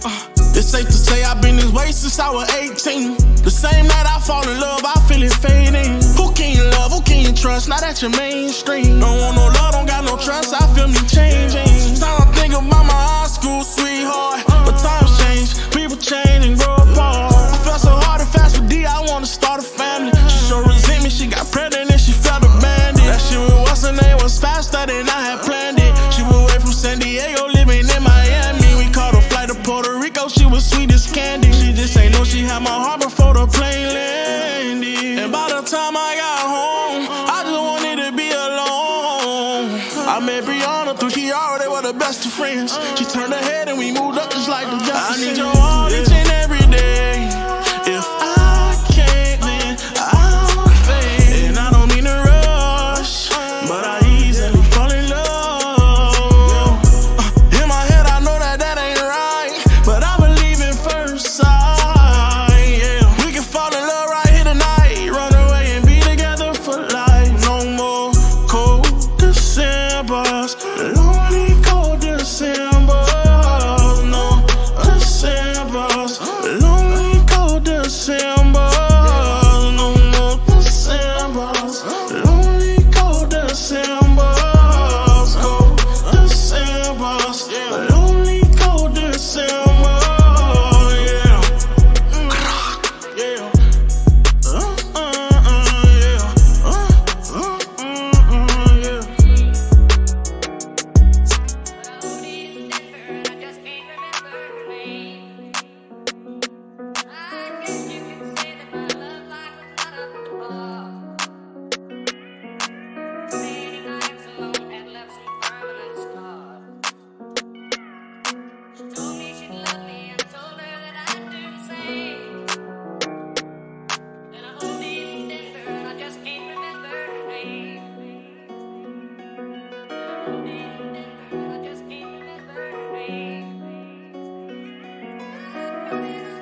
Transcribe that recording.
It's safe to say I've been this way since I was 18. The same night I fall in love, I feel it fading. Who can you love, who can you trust? Now that you're mainstream. Don't want no love, don't got no trust, I feel me changing. Time I think about my high school sweetheart. But times change, people change and grow apart. I felt so hard and fast with D, I wanna start a family. She so resent me, she got pregnant and she felt abandoned. That shit with what's her name was faster than I had planned it. She was away from San Diego, living in Miami. We caught a flight to Puerto Rico, she was sweet as candy. She just ain't know she had my heart before the plane landed. And by the time I got home, I just wanted to be alone. I met Brianna through Kiara, they were the best of friends. She turned her head and we moved up just like the Jeffersons. I need your heart each and every day. If I can't, then I'll fade. And I don't mean to rush, but I easily fall in love. In my head I know that that ain't right, but I believe in first sight. Yeah, we can fall in love right here tonight, run away and be together for life. No more cold Decembers, lonely cold Decembers. No Decembers, lonely cold Decembers. No more Decembers, lonely cold Decembers. Cold Decembers, lonely cold Decembers. Yeah, yeah. I just can't remember her name.